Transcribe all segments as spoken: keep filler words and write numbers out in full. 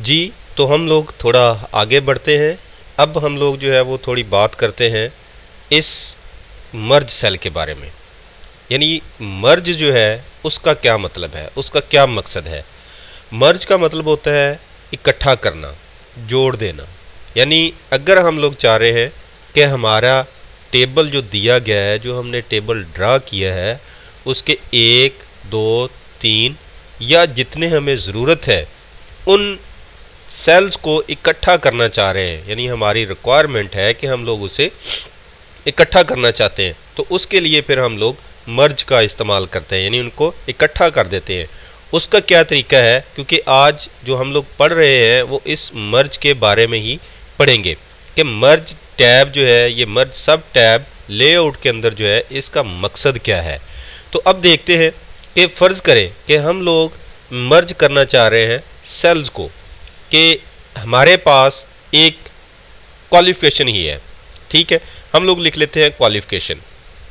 जी, तो हम लोग थोड़ा आगे बढ़ते हैं। अब हम लोग जो है वो थोड़ी बात करते हैं इस मर्ज सेल के बारे में। यानी मर्ज जो है उसका क्या मतलब है, उसका क्या मकसद है। मर्ज का मतलब होता है इकट्ठा करना, जोड़ देना। यानी अगर हम लोग चाह रहे हैं कि हमारा टेबल जो दिया गया है, जो हमने टेबल ड्रा किया है, उसके एक दो तीन या जितने हमें ज़रूरत है उन सेल्स को इकट्ठा करना चाह रहे हैं, यानी हमारी रिक्वायरमेंट है कि हम लोग उसे इकट्ठा करना चाहते हैं, तो उसके लिए फिर हम लोग मर्ज का इस्तेमाल करते हैं, यानी उनको इकट्ठा कर देते हैं। उसका क्या तरीका है, क्योंकि आज जो हम लोग पढ़ रहे हैं वो इस मर्ज के बारे में ही पढ़ेंगे कि मर्ज टैब जो है, ये मर्ज सब टैब लेआउट के अंदर जो है इसका मकसद क्या है। तो अब देखते हैं कि फ़र्ज़ करें कि हम लोग मर्ज करना चाह रहे हैं सेल्स को, कि हमारे पास एक क्वालिफिकेशन ही है। ठीक है, हम लोग लिख लेते हैं क्वालिफिकेशन।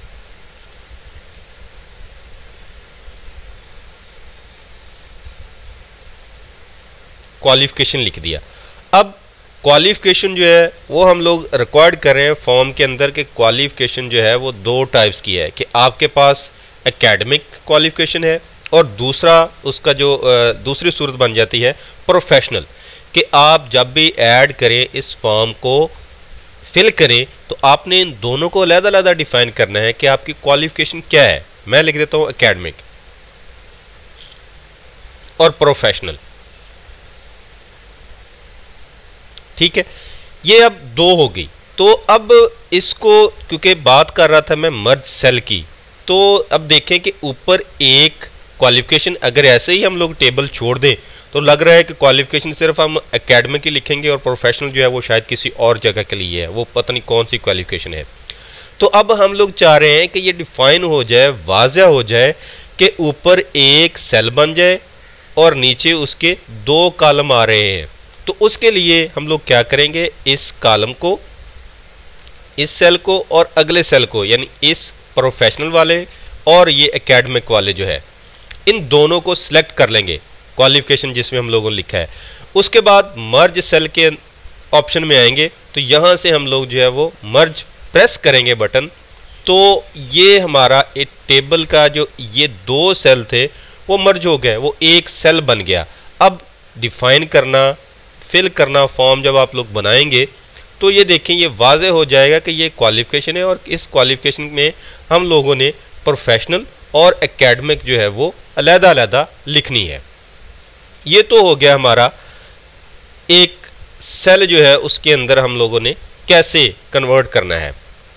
क्वालिफिकेशन लिख दिया। अब क्वालिफिकेशन जो है वो हम लोग रिकॉर्ड कर रहे हैं फॉर्म के अंदर कि क्वालिफिकेशन जो है वो दो टाइप्स की है, कि आपके पास एकेडमिक क्वालिफिकेशन है और दूसरा उसका जो दूसरी सूरत बन जाती है प्रोफेशनल, कि आप जब भी ऐड करें इस फॉर्म को फिल करें तो आपने इन दोनों को अलग-अलग डिफाइन करना है कि आपकी क्वालिफिकेशन क्या है। मैं लिख देता हूँ एकेडमिक और प्रोफेशनल। ठीक है, ये अब दो हो गई। तो अब इसको क्योंकि बात कर रहा था मैं मर्ज सेल की, तो अब देखें कि ऊपर एक क्वालिफिकेशन अगर ऐसे ही हम लोग टेबल छोड़ दें तो लग रहा है कि क्वालिफिकेशन सिर्फ हम एकेडमिक ही लिखेंगे और प्रोफेशनल जो है वो शायद किसी और जगह के लिए है, वो पता नहीं कौन सी क्वालिफिकेशन है। तो अब हम लोग चाह रहे हैं कि ये डिफाइन हो जाए, वाज़ह हो जाए कि ऊपर एक सेल बन जाए और नीचे उसके दो कॉलम आ रहे हैं। तो उसके लिए हम लोग क्या करेंगे, इस कॉलम को, इस सेल को और अगले सेल को, यानी इस प्रोफेशनल वाले और ये एकेडमिक वाले जो है, इन दोनों को सिलेक्ट कर लेंगे क्वालिफिकेशन जिसमें हम लोगों ने लिखा है। उसके बाद मर्ज सेल के ऑप्शन में आएंगे, तो यहाँ से हम लोग जो है वो मर्ज प्रेस करेंगे बटन, तो ये हमारा एक टेबल का जो ये दो सेल थे वो मर्ज हो गए, वो एक सेल बन गया। अब डिफाइन करना, फिल करना फॉर्म जब आप लोग बनाएंगे तो ये देखें ये वाज़ेह हो जाएगा कि ये क्वालिफिकेशन है और इस क्वालिफिकेशन में हम लोगों ने प्रोफेशनल और एकेडमिक जो है वो अलग-अलग लिखनी है। ये तो हो गया हमारा एक सेल जो है उसके अंदर हम लोगों ने कैसे कन्वर्ट करना है।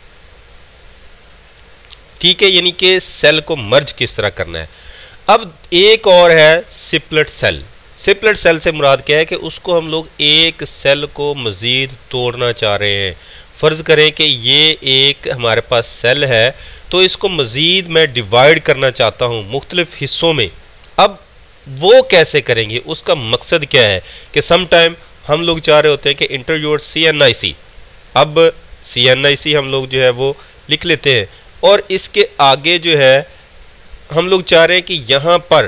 ठीक है, यानी कि सेल को मर्ज किस तरह करना है। अब एक और है स्प्लिट सेल। स्प्लिट सेल से मुराद क्या है कि उसको हम लोग एक सेल को मज़ीद तोड़ना चाह रहे हैं। फ़र्ज़ करें कि ये एक हमारे पास सेल है, तो इसको मज़ीद मैं डिवाइड करना चाहता हूँ मुख्तलिफ हिस्सों में। अब वो कैसे करेंगे, उसका मकसद क्या है कि सम टाइम हम लोग चाह रहे होते हैं कि इंटरव्यूअर सी एन आई सी, अब सी एन आई सी हम लोग जो है वो लिख लेते हैं और इसके आगे जो है हम लोग चाह रहे हैं कि यहाँ पर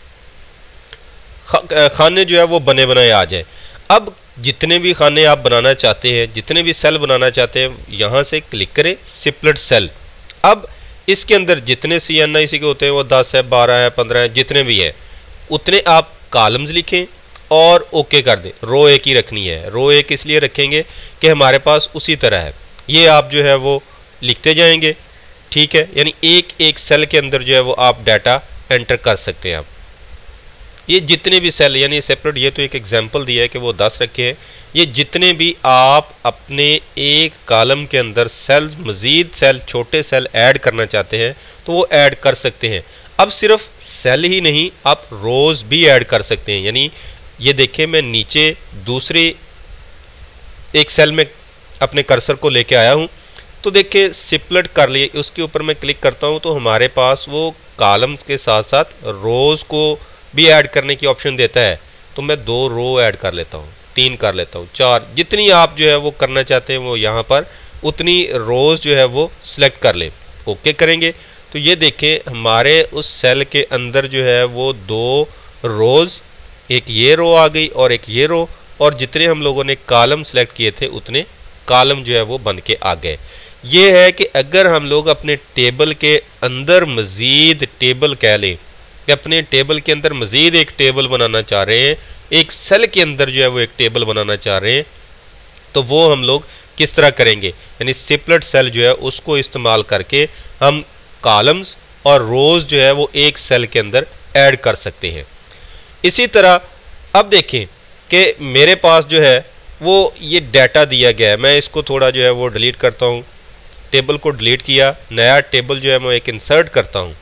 खाने जो है वो बने बनाए आ जाए। अब जितने भी खाने आप बनाना चाहते हैं, जितने भी सेल बनाना चाहते हैं, यहाँ से क्लिक करें स्प्लिट सेल। अब इसके अंदर जितने सी एन आई सी के होते हैं वो दस है, बारह है, पंद्रह है, जितने भी हैं उतने आप कॉलम्स लिखें और ओके कर दें। रो एक ही रखनी है। रो एक इसलिए रखेंगे कि हमारे पास उसी तरह है, ये आप जो है वो लिखते जाएंगे। ठीक है, यानी एक एक सेल के अंदर जो है वो आप डाटा एंटर कर सकते हैं। आप ये जितने भी सेल, यानी सेपरेट, ये तो एक एग्जांपल दिया है कि वो दस रखे हैं, ये जितने भी आप अपने एक कॉलम के अंदर सेल, मज़ीद सेल, छोटे सेल ऐड करना चाहते हैं तो वो ऐड कर सकते हैं। अब सिर्फ सेल ही नहीं, आप रोज़ भी ऐड कर सकते हैं। यानी ये देखें, मैं नीचे दूसरे एक सेल में अपने कर्सर को लेके आया हूँ, तो देखिए स्प्लिट कर लिए, उसके ऊपर मैं क्लिक करता हूँ तो हमारे पास वो कॉलम्स के साथ साथ रोज़ को भी ऐड करने की ऑप्शन देता है। तो मैं दो रो ऐड कर लेता हूँ, तीन कर लेता हूँ, चार, जितनी आप जो है वो करना चाहते हैं वो यहाँ पर उतनी रोज़ जो है वो सिलेक्ट कर ले। ओके करेंगे तो ये देखें हमारे उस सेल के अंदर जो है वो दो रोज़ एक ये रो आ गई और एक ये रो, और जितने हम लोगों ने कॉलम सेलेक्ट किए थे उतने कॉलम जो है वो बन के आ गए। ये है कि अगर हम लोग अपने टेबल के अंदर मज़ीद टेबल कह लें कि अपने टेबल के अंदर मज़ीद एक टेबल बनाना चाह रहे हैं, एक सेल के अंदर जो है वो एक टेबल बनाना चाह रहे हैं, तो वो हम लोग किस तरह करेंगे, यानी सिपलेट सेल जो है उसको इस्तेमाल करके हम कॉलम्स और रोज़ जो है वो एक सेल के अंदर ऐड कर सकते हैं। इसी तरह अब देखें कि मेरे पास जो है वो ये डाटा दिया गया है, मैं इसको थोड़ा जो है वो डिलीट करता हूँ, टेबल को डिलीट किया, नया टेबल जो है मैं एक इंसर्ट करता हूँ।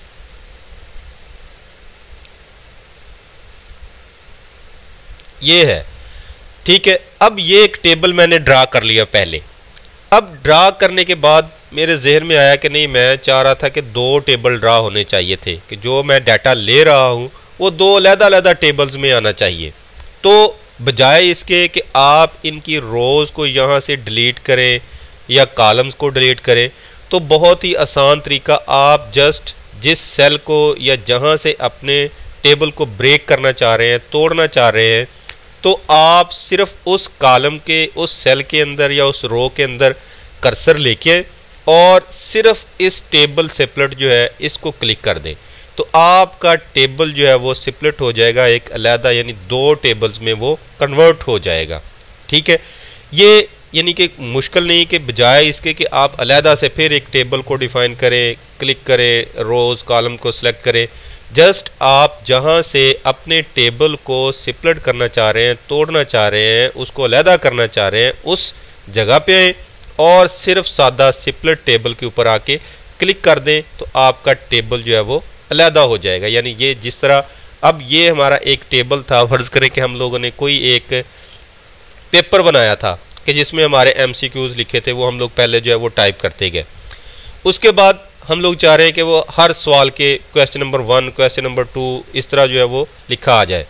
ये है, ठीक है। अब ये एक टेबल मैंने ड्रा कर लिया पहले। अब ड्रा करने के बाद मेरे जहन में आया कि नहीं, मैं चाह रहा था कि दो टेबल ड्रा होने चाहिए थे, कि जो मैं डाटा ले रहा हूँ वो दो अलग-अलग टेबल्स में आना चाहिए। तो बजाय इसके कि आप इनकी रोज़ को यहाँ से डिलीट करें या कॉलम्स को डिलीट करें, तो बहुत ही आसान तरीका, आप जस्ट जिस सेल को या जहाँ से अपने टेबल को ब्रेक करना चाह रहे हैं, तोड़ना चाह रहे हैं, तो आप सिर्फ उस कॉलम के उस सेल के अंदर या उस रो के अंदर कर्सर लेके और सिर्फ इस टेबल सिपलेट जो है इसको क्लिक कर दें, तो आपका टेबल जो है वो सिपलेट हो जाएगा, एक अलहदा यानी दो टेबल्स में वो कन्वर्ट हो जाएगा। ठीक है, ये यानी कि मुश्किल नहीं कि बजाय इसके कि आप अलहदा से फिर एक टेबल को डिफाइन करें, क्लिक करें, रोज़ कॉलम को सिलेक्ट करें, जस्ट आप जहां से अपने टेबल को सिपलेट करना चाह रहे हैं, तोड़ना चाह रहे हैं, उसको अलहदा करना चाह रहे हैं, उस जगह पे आए और सिर्फ सादा सिपलेट टेबल के ऊपर आके क्लिक कर दें, तो आपका टेबल जो है वो अलहदा हो जाएगा। यानी ये जिस तरह अब ये हमारा एक टेबल था, फर्ज करें कि हम लोगों ने कोई एक पेपर बनाया था कि जिसमें हमारे एमसीक्यूज लिखे थे, वो हम लोग पहले जो है वो टाइप करते गए। उसके बाद हम लोग चाह रहे हैं कि वो हर सवाल के question number one, question number two, इस तरह जो है वो लिखा आ जाए।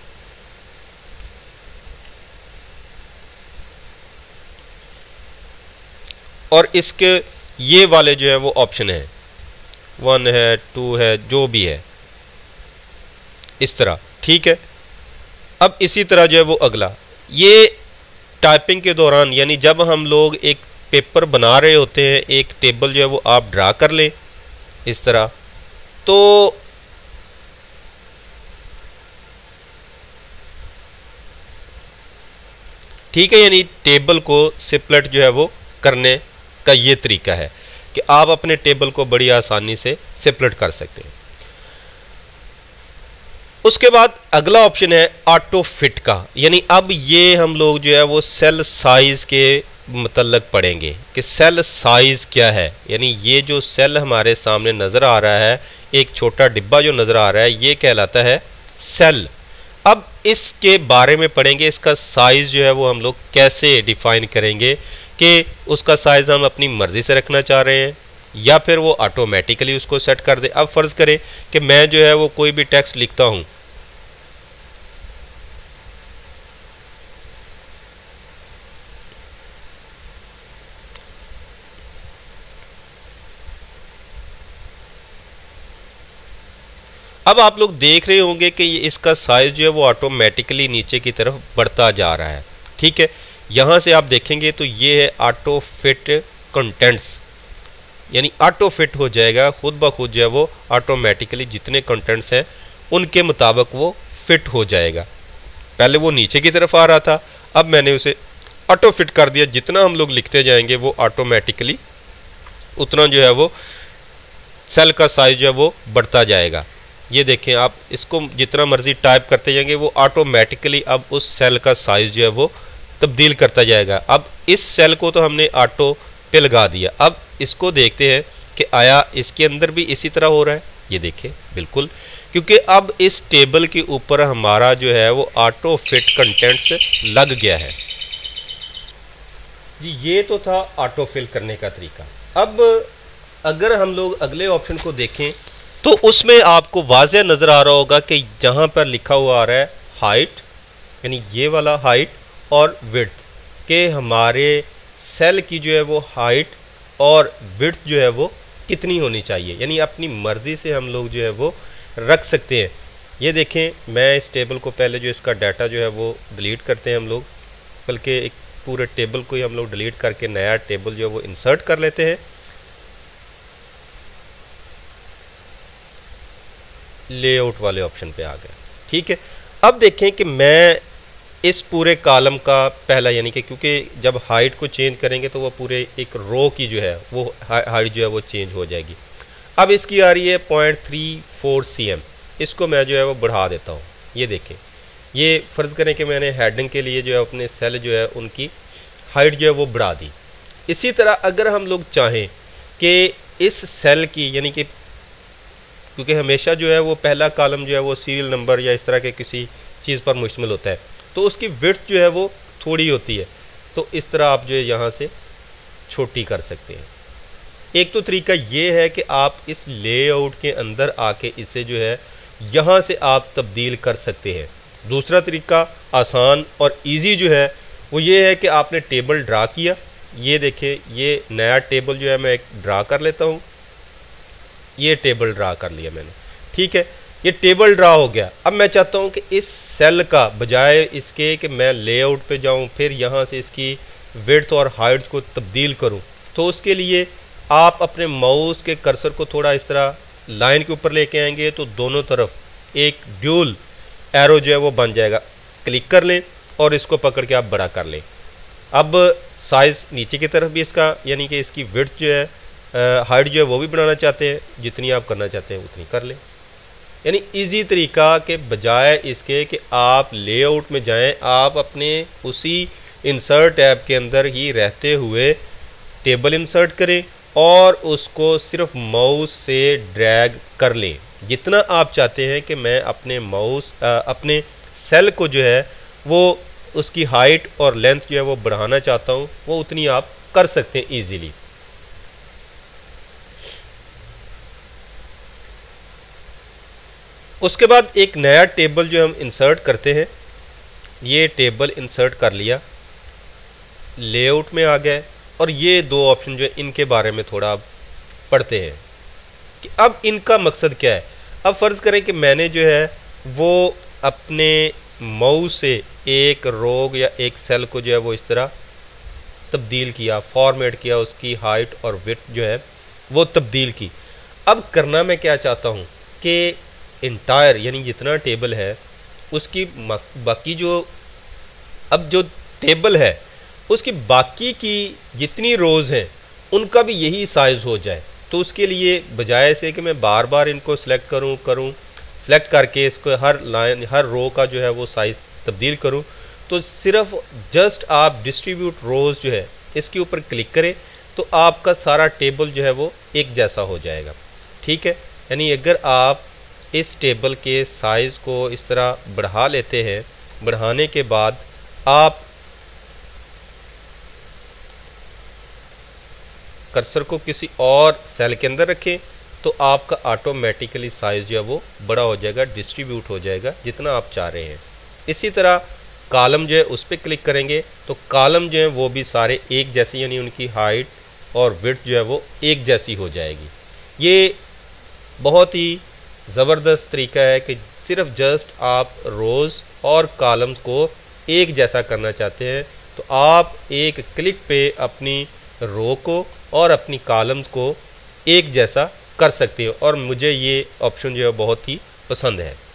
और इसके ये वाले जो है वो ऑप्शन है, वन है, टू है, जो भी है, इस तरह। ठीक है, अब इसी तरह जो है वो अगला, ये टाइपिंग के दौरान यानी जब हम लोग एक पेपर बना रहे होते हैं, एक टेबल जो है वो आप ड्रा कर लें इस तरह, तो ठीक है, यानी टेबल को सिपलेट जो है वो करने का ये तरीका है कि आप अपने टेबल को बड़ी आसानी से सिपलेट कर सकते हैं। उसके बाद अगला ऑप्शन है ऑटो फिट का, यानी अब ये हम लोग जो है वो सेल साइज के मतलब पढ़ेंगे कि सेल साइज क्या है। यानी ये जो सेल हमारे सामने नज़र आ रहा है, एक छोटा डिब्बा जो नज़र आ रहा है, ये कहलाता है सेल। अब इसके बारे में पढ़ेंगे, इसका साइज जो है वो हम लोग कैसे डिफाइन करेंगे कि उसका साइज हम अपनी मर्जी से रखना चाह रहे हैं या फिर वो ऑटोमेटिकली उसको सेट कर दे। अब फर्ज करें कि मैं जो है वो कोई भी टेक्स्ट लिखता हूँ, अब आप लोग देख रहे होंगे कि ये इसका साइज जो है वो ऑटोमेटिकली नीचे की तरफ बढ़ता जा रहा है। ठीक है, यहाँ से आप देखेंगे तो ये है ऑटो फिट कंटेंट्स, यानी ऑटो फिट हो जाएगा, खुद ब खुद जो है वो ऑटोमेटिकली जितने कंटेंट्स हैं उनके मुताबिक वो फिट हो जाएगा। पहले वो नीचे की तरफ आ रहा था, अब मैंने उसे ऑटो फिट कर दिया, जितना हम लोग लिखते जाएंगे वो ऑटोमेटिकली उतना जो है वो सेल का साइज जो है वो बढ़ता जाएगा। ये देखें आप, इसको जितना मर्जी टाइप करते जाएंगे वो ऑटोमेटिकली अब उस सेल का साइज जो है वो तब्दील करता जाएगा। अब इस सेल को तो हमने ऑटो पे लगा दिया, अब इसको देखते हैं कि आया इसके अंदर भी इसी तरह हो रहा है। ये देखें बिल्कुल, क्योंकि अब इस टेबल के ऊपर हमारा जो है वो ऑटो फिट कंटेंट्स लग गया है जी। ये तो था ऑटो फिल करने का तरीका। अब अगर हम लोग अगले ऑप्शन को देखें तो उसमें आपको वाज़ेह नज़र आ रहा होगा कि जहाँ पर लिखा हुआ आ रहा है हाइट, यानी ये वाला हाइट और विड्थ, के हमारे सेल की जो है वो हाइट और विड्थ जो है वो कितनी होनी चाहिए। यानी अपनी मर्ज़ी से हम लोग जो है वो रख सकते हैं ये देखें, मैं इस टेबल को पहले जो इसका डाटा जो है वो डिलीट करते हैं हम लोग, बल्कि एक पूरे टेबल को ही हम लोग डिलीट करके नया टेबल जो है वो इंसर्ट कर लेते हैं। लेआउट वाले ऑप्शन पे आ गए। ठीक है, अब देखें कि मैं इस पूरे कॉलम का पहला, यानी कि क्योंकि जब हाइट को चेंज करेंगे तो वो पूरे एक रो की जो है वो हाइट जो है वो चेंज हो जाएगी। अब इसकी आ रही है point three four C M, इसको मैं जो है वो बढ़ा देता हूँ। ये देखें, ये फ़र्ज़ करें कि मैंने हेडिंग के लिए जो है अपने सेल जो है उनकी हाइट जो है वो बढ़ा दी। इसी तरह अगर हम लोग चाहें कि इस सेल की, यानी कि क्योंकि हमेशा जो है वो पहला कॉलम जो है वो सीरियल नंबर या इस तरह के किसी चीज़ पर मुश्तमिल होता है, तो उसकी विड्थ जो है वो थोड़ी होती है, तो इस तरह आप जो है यहाँ से छोटी कर सकते हैं। एक तो तरीका ये है कि आप इस लेआउट के अंदर आके इसे जो है यहाँ से आप तब्दील कर सकते हैं। दूसरा तरीका आसान और इजी जो है वो ये है कि आपने टेबल ड्रा किया। ये देखिए, ये नया टेबल जो है मैं एक ड्रा कर लेता हूँ। ये टेबल ड्रा कर लिया मैंने। ठीक है, ये टेबल ड्रा हो गया। अब मैं चाहता हूँ कि इस सेल का बजाय इसके कि मैं लेआउट पे जाऊँ फिर यहाँ से इसकी विड्थ और हाइट को तब्दील करूँ, तो उसके लिए आप अपने माउस के कर्सर को थोड़ा इस तरह लाइन के ऊपर लेके आएंगे तो दोनों तरफ एक ड्यूल एरो जो है वो बन जाएगा। क्लिक कर लें और इसको पकड़ के आप बड़ा कर लें। अब साइज़ नीचे की तरफ भी इसका, यानी कि इसकी विड्थ जो है, हाइट जो है वो भी बनाना चाहते हैं, जितनी आप करना चाहते हैं उतनी कर लें। यानी इजी तरीका के बजाय इसके कि आप लेआउट में जाएं, आप अपने उसी इंसर्ट ऐप के अंदर ही रहते हुए टेबल इंसर्ट करें और उसको सिर्फ माउस से ड्रैग कर लें। जितना आप चाहते हैं कि मैं अपने माउस अपने सेल को जो है वो उसकी हाइट और लेंथ जो है वो बढ़ाना चाहता हूँ, वो उतनी आप कर सकते हैं ईजीली। उसके बाद एक नया टेबल जो हम इंसर्ट करते हैं, ये टेबल इंसर्ट कर लिया, लेआउट में आ गए और ये दो ऑप्शन जो है इनके बारे में थोड़ा अब पढ़ते हैं कि अब इनका मकसद क्या है। अब फ़र्ज़ करें कि मैंने जो है वो अपने माउस से एक रो या एक सेल को जो है वो इस तरह तब्दील किया, फॉर्मेट किया, उसकी हाइट और विड्थ जो है वो तब्दील की। अब करना मैं क्या चाहता हूँ कि इंटायर, यानी जितना टेबल है उसकी बाकी जो, अब जो टेबल है उसकी बाकी की जितनी रोज़ हैं उनका भी यही साइज़ हो जाए। तो उसके लिए बजाय से कि मैं बार बार इनको सिलेक्ट करूं करूं सिलेक्ट करके इसको हर लाइन हर रो का जो है वो साइज़ तब्दील करूं, तो सिर्फ जस्ट आप डिस्ट्रीब्यूट रोज़ जो है इसके ऊपर क्लिक करें तो आपका सारा टेबल जो है वो एक जैसा हो जाएगा। ठीक है, यानी अगर आप इस टेबल के साइज़ को इस तरह बढ़ा लेते हैं, बढ़ाने के बाद आप कर्सर को किसी और सेल के अंदर रखें तो आपका ऑटोमेटिकली साइज़ जो है वो बड़ा हो जाएगा, डिस्ट्रीब्यूट हो जाएगा जितना आप चाह रहे हैं। इसी तरह कॉलम जो है उस पर क्लिक करेंगे तो कॉलम जो है वो भी सारे एक जैसे, यानी उनकी हाइट और विड्थ जो है वो एक जैसी हो जाएगी। ये बहुत ही ज़बरदस्त तरीका है कि सिर्फ जस्ट आप रोज़ और कॉलम्स को एक जैसा करना चाहते हैं तो आप एक क्लिक पे अपनी रो को और अपनी कॉलम्स को एक जैसा कर सकते हो, और मुझे ये ऑप्शन जो है बहुत ही पसंद है।